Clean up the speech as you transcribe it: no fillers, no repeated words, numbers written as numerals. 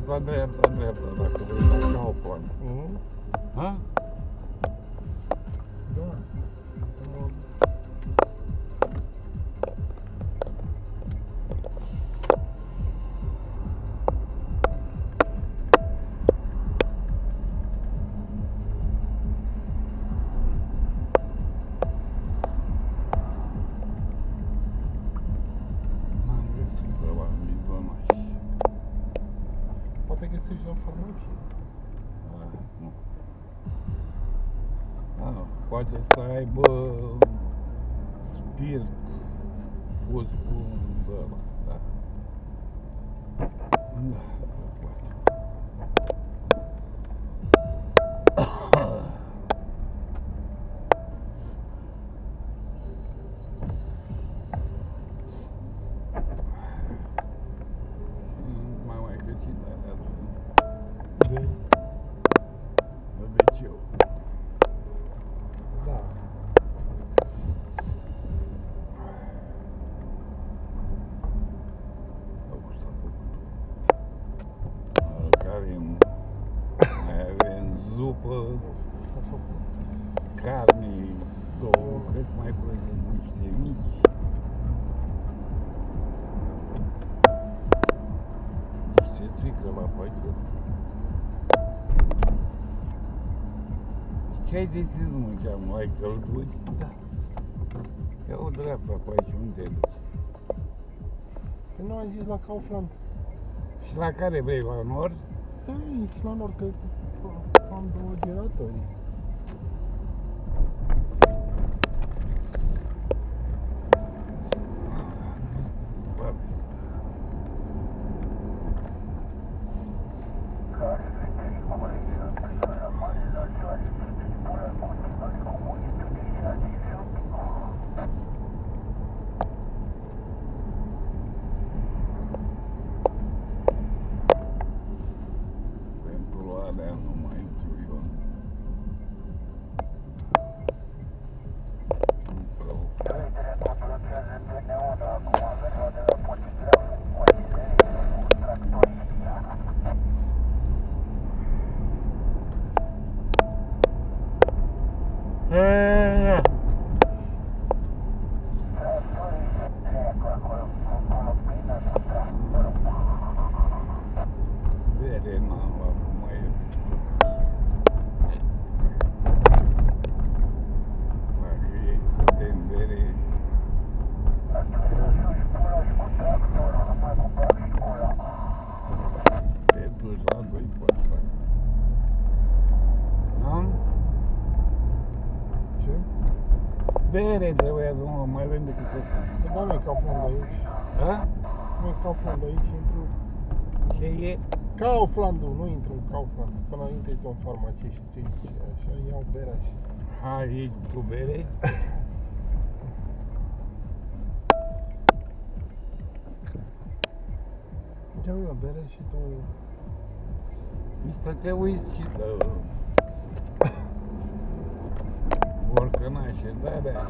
la dreapta, dacă vrei, ca o plană. Ha? Da. Poate găsești la farmacie. Nu. Poate să aibă spirit pus cu ăla, da. Mai găsit alea De? băbeciu. Da. Mai avem zupă, S-a făcut. carne, două, cred că mai punem niște mici. Niște țică la pachet. Ce ai decis, mă, cheamă? Ai călduri? Da. Ia o dreapta pe aici, unde te duci? Că nu ai zis la Kaufland. Și la care vrei, la nord? Da, aici, la nord, că am două giratorii. Pentru alea nu mai intru eu. Nu vreau. Bere n-am luat, mai e. Dacă ei să bem bere, te duci la doi pe asta. Am? Ce? Bere trebuia să mă mai vând decât ăsta. Că da, nu e Kaufland aici. Da? Nu e Kaufland aici, intru... Ce e? Kauflandul, nu intru în Kaufland. Până înainte este o farmacie și ce zice, așa, iau berea și... Aici cu bere? Ia la bere și tu... Și să te uiți și de borcănașe, de-alea.